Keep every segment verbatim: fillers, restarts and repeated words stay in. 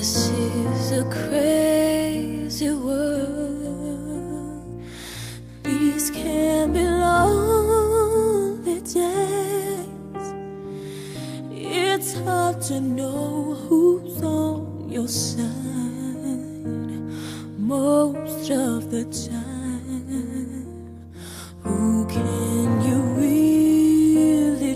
This is a crazy world. These can be lonely days. It's hard to know who's on your side most of the time. Who can you really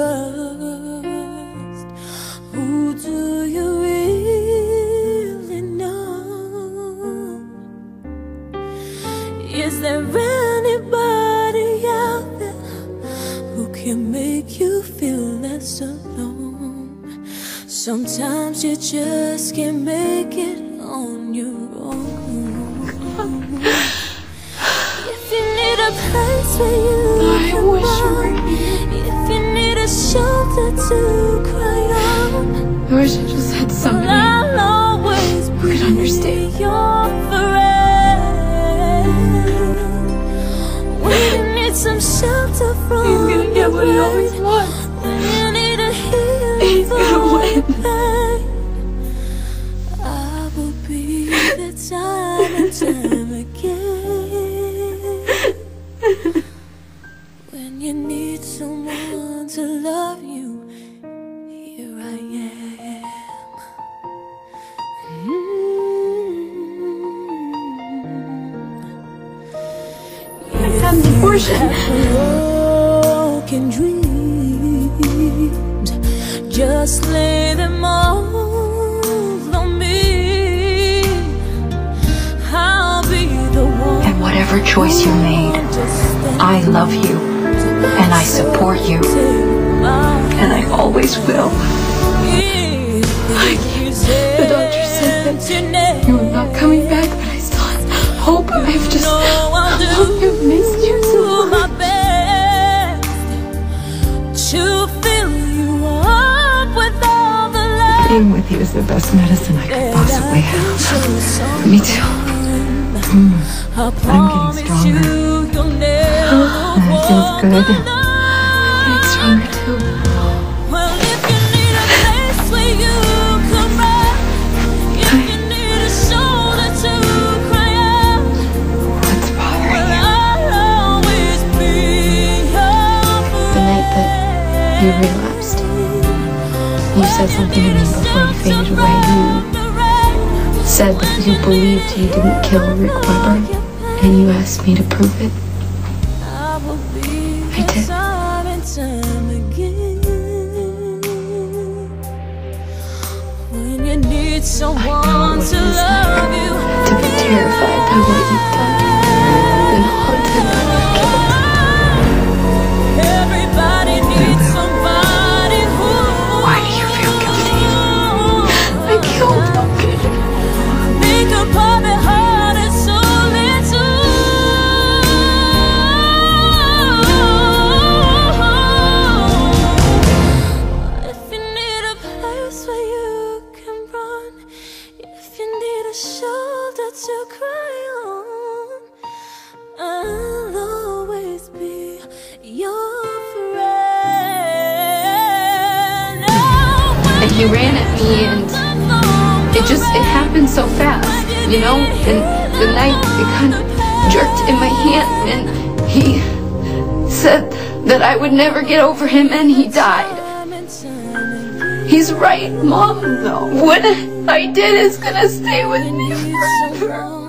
trust? Who do you really know? Is there anybody out there who can make you feel less alone? Sometimes you just can't make it on your own. If you need a place where you I can wish you were run, here. if you need a shoulder to cry on, I wish I just had somebody I'll always who could understand. be your friend. When you need some shelter from He's gonna get what he always the rain, wants. when you need a healing He's from gonna win. pain, I will be there time and time again. When you need someone to love you, here I am. I had an abortion. Broken dreams, just lay them all on me. I'll be the one. And whatever choice you made, I love you, and I support you, and I always will. The doctor said that you were not coming back, but I still have hope. I've just, I've missed you so much. To fill you up with all the love. Being with you is the best medicine I could possibly have. Me too. Mm. I'm getting stronger. And it feels good. I'm getting stronger too. Well, if you need a place where you can run, if you need a shoulder to cry out, What's bothering well, you? I'll always be your The night that you relapsed, you said something to me before you faded away. You said that you believed you didn't kill Rick Weber, and you asked me to prove it. I did. Time and time again. When you need someone to love you, To be terrified by what you've done, and haunted by your guilt. everybody needs somebody who. Why do you feel guilty? I killed Logan. Think about it hard and so little. If you need a place where you can run, if you need a shoulder to cry on, I'll always be your friend. And he ran at me, and it just, it happened so fast, you know? And the knife, it kind of jerked in my hand, and he said that I would never get over him, and he died. He's right, Mom. No. What I did is gonna stay with me forever.